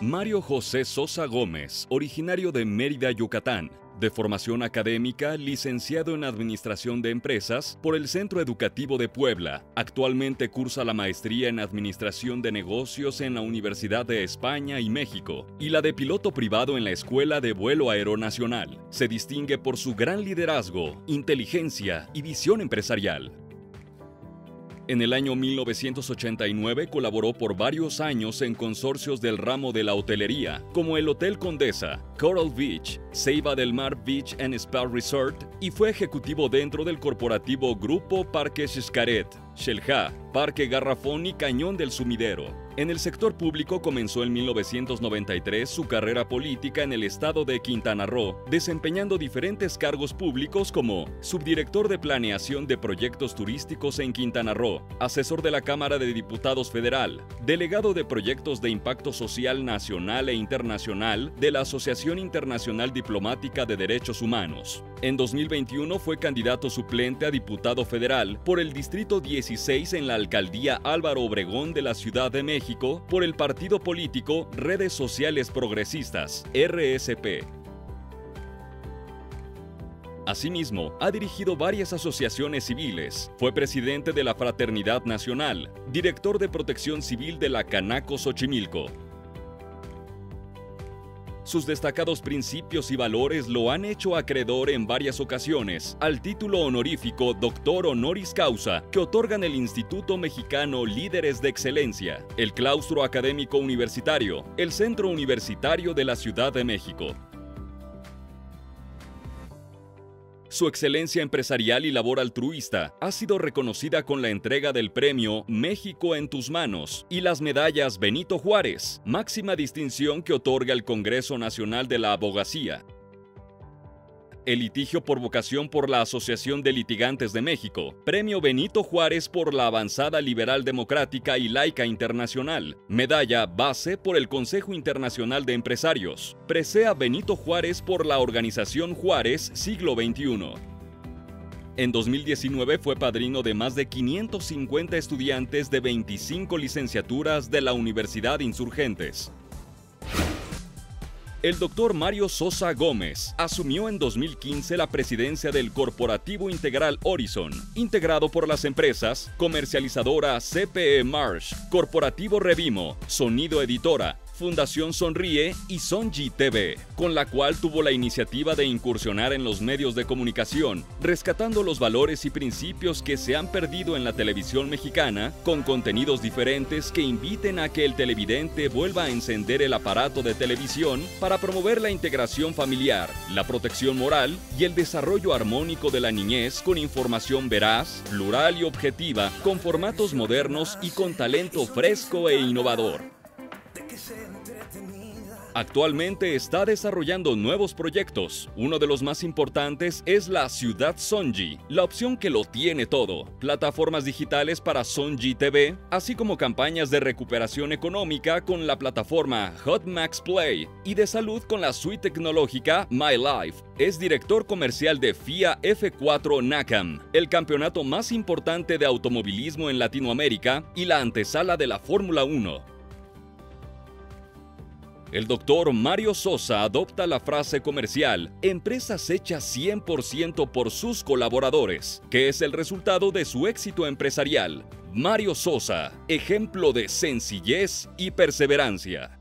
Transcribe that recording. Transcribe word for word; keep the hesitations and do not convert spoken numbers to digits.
Mario José Sosa Gómez, originario de Mérida, Yucatán. De formación académica, licenciado en Administración de Empresas por el Centro Educativo de Puebla. Actualmente cursa la maestría en Administración de Negocios en la Universidad de España y México y la de piloto privado en la Escuela de Vuelo Aeronacional. Se distingue por su gran liderazgo, inteligencia y visión empresarial. En el año mil novecientos ochenta y nueve colaboró por varios años en consorcios del ramo de la hotelería, como el Hotel Condesa, Coral Beach, Ceiba del Mar Beach and Spa Resort, y fue ejecutivo dentro del corporativo Grupo Parque Xcaret, Xel-Há, Parque Garrafón y Cañón del Sumidero. En el sector público comenzó en mil novecientos noventa y tres su carrera política en el estado de Quintana Roo, desempeñando diferentes cargos públicos como subdirector de planeación de proyectos turísticos en Quintana Roo, asesor de la Cámara de Diputados Federal, delegado de proyectos de impacto social nacional e internacional de la Asociación Internacional Diplomática de Derechos Humanos. En dos mil veintiuno fue candidato suplente a diputado federal por el Distrito dieciséis en la Alcaldía Álvaro Obregón de la Ciudad de México por el partido político Redes Sociales Progresistas, R S P. Asimismo, ha dirigido varias asociaciones civiles, fue presidente de la Fraternidad Nacional, director de Protección Civil de la Canaco Xochimilco. Sus destacados principios y valores lo han hecho acreedor en varias ocasiones al título honorífico Doctor Honoris Causa que otorgan el Instituto Mexicano Líderes de Excelencia, el Claustro Académico Universitario, el Centro Universitario de la Ciudad de México. Su excelencia empresarial y labor altruista ha sido reconocida con la entrega del premio México en tus manos y las medallas Benito Juárez, máxima distinción que otorga el Congreso Nacional de la Abogacía. El litigio por vocación por la Asociación de Litigantes de México, Premio Benito Juárez por la Avanzada Liberal Democrática y Laica Internacional, Medalla Base por el Consejo Internacional de Empresarios, Presea Benito Juárez por la Organización Juárez Siglo veintiuno. En dos mil diecinueve fue padrino de más de quinientos cincuenta estudiantes de veinticinco licenciaturas de la Universidad Insurgentes. El doctor Mario Sosa Gómez asumió en dos mil quince la presidencia del Corporativo Integral Horizon, integrado por las empresas Comercializadora C P E Marsh, Corporativo Revimo, Sonido Editora, Fundación Sonríe y Sonji T V, con la cual tuvo la iniciativa de incursionar en los medios de comunicación, rescatando los valores y principios que se han perdido en la televisión mexicana, con contenidos diferentes que inviten a que el televidente vuelva a encender el aparato de televisión para promover la integración familiar, la protección moral y el desarrollo armónico de la niñez con información veraz, plural y objetiva, con formatos modernos y con talento fresco e innovador. Actualmente está desarrollando nuevos proyectos. Uno de los más importantes es la Ciudad Sonji, la opción que lo tiene todo. Plataformas digitales para Sonji T V, así como campañas de recuperación económica con la plataforma Hot Max Play y de salud con la suite tecnológica My Life. Es director comercial de F I A F cuatro NACAM, el campeonato más importante de automovilismo en Latinoamérica y la antesala de la Fórmula uno. El doctor Mario Sosa adopta la frase comercial "empresas hechas cien por ciento por sus colaboradores", que es el resultado de su éxito empresarial. Mario Sosa, ejemplo de sencillez y perseverancia.